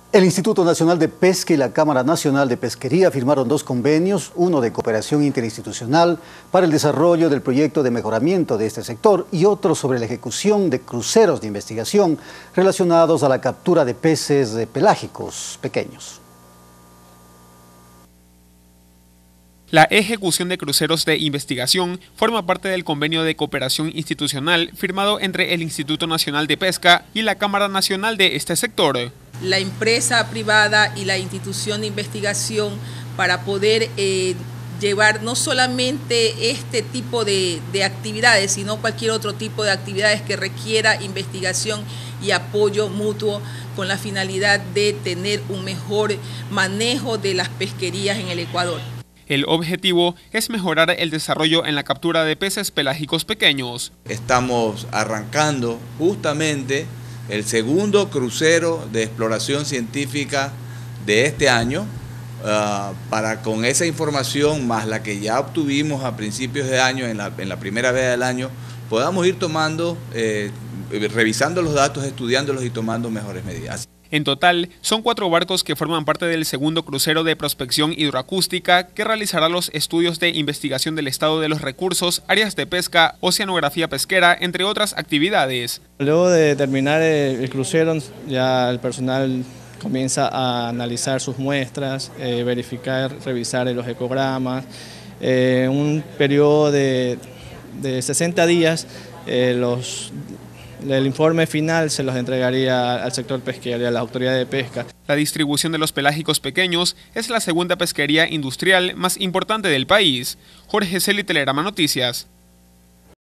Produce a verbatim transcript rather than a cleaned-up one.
El Instituto Nacional de Pesca y la Cámara Nacional de Pesquería firmaron dos convenios, uno de cooperación interinstitucional para el desarrollo del proyecto de mejoramiento de este sector y otro sobre la ejecución de cruceros de investigación relacionados a la captura de peces pelágicos pequeños. La ejecución de cruceros de investigación forma parte del convenio de cooperación institucional firmado entre el Instituto Nacional de Pesca y la Cámara Nacional de este sector. La empresa privada y la institución de investigación para poder eh, llevar no solamente este tipo de, de actividades, sino cualquier otro tipo de actividades que requiera investigación y apoyo mutuo con la finalidad de tener un mejor manejo de las pesquerías en el Ecuador. El objetivo es mejorar el desarrollo en la captura de peces pelágicos pequeños. Estamos arrancando justamente el segundo crucero de exploración científica de este año, uh, para con esa información más la que ya obtuvimos a principios de año, en la, en la primera vez del año, podamos ir tomando, eh, revisando los datos, estudiándolos y tomando mejores medidas. En total, son cuatro barcos que forman parte del segundo crucero de prospección hidroacústica que realizará los estudios de investigación del estado de los recursos, áreas de pesca, oceanografía pesquera, entre otras actividades. Luego de terminar el crucero, ya el personal comienza a analizar sus muestras, eh, verificar, revisar los ecogramas. Eh, un periodo de, de sesenta días, eh, los... El informe final se los entregaría al sector pesquero y a las autoridades de pesca. La distribución de los pelágicos pequeños es la segunda pesquería industrial más importante del país. Jorge Celi, Telerama Noticias.